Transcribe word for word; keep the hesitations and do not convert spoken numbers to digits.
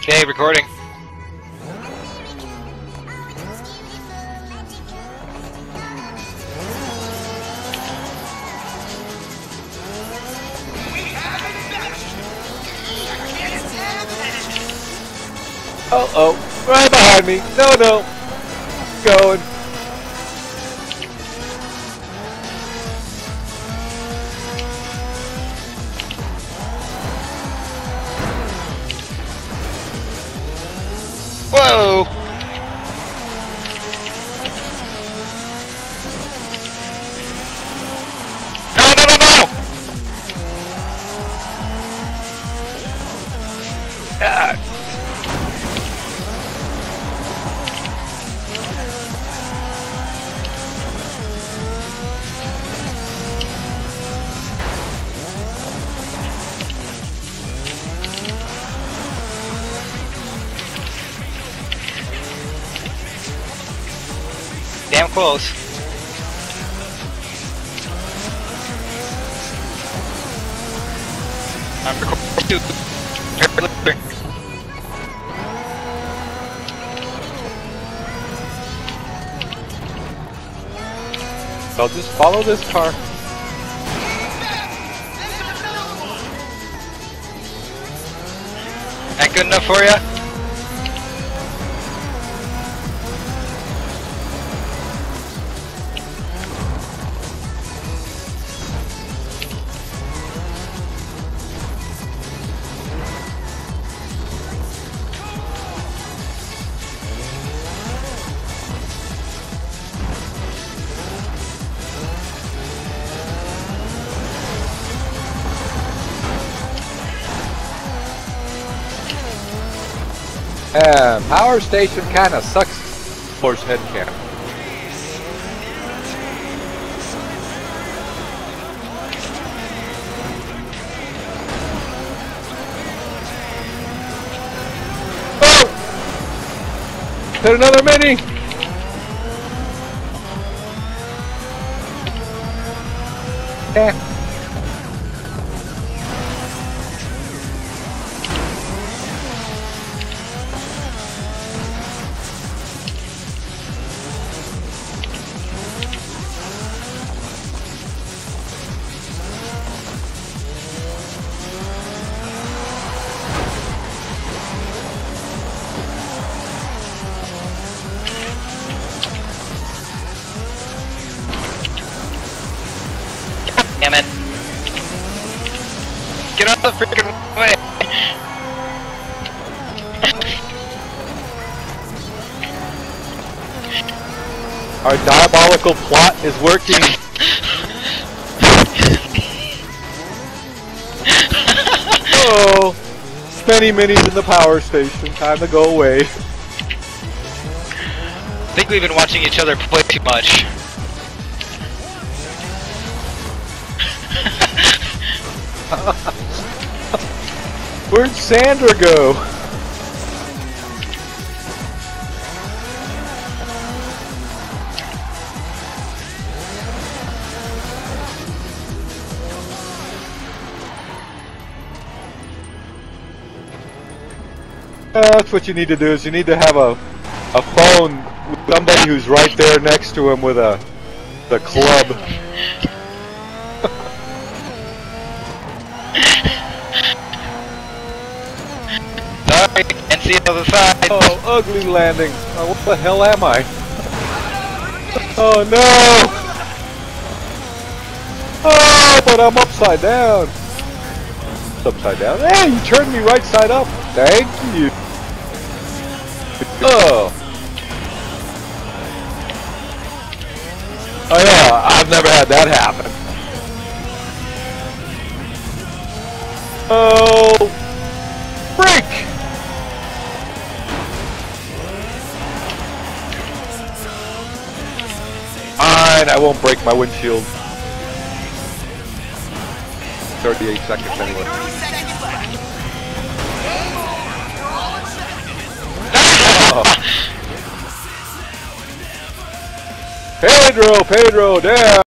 Okay, recording. Uh oh, right behind me. No, no. Going. Whoa! No, no, no, no! Ah. Damn close. I'm recording too. I'll just follow this car. That good enough for ya? Uh, power station kind of sucks. Force Headcam. Oh! Hit another mini! Eh. Damn it. Get out of the freaking way! Our diabolical plot is working. Oh, many minis in the power station. Time to go away. I think we've been watching each other play too much. Where'd Sandra go? Uh, that's what you need to do, is you need to have a, a phone with somebody who's right there next to him with a the club. Sorry, can't see it on the side. Oh, ugly landing. Oh, what the hell am I? Oh no! Oh, but I'm upside down. It's upside down. Hey, you turned me right side up. Thank you. Oh. Oh yeah, I've never had that happen. Oh, break! Fine, I won't break my windshield. thirty-eight seconds anyway. Oh. Pedro, Pedro, damn!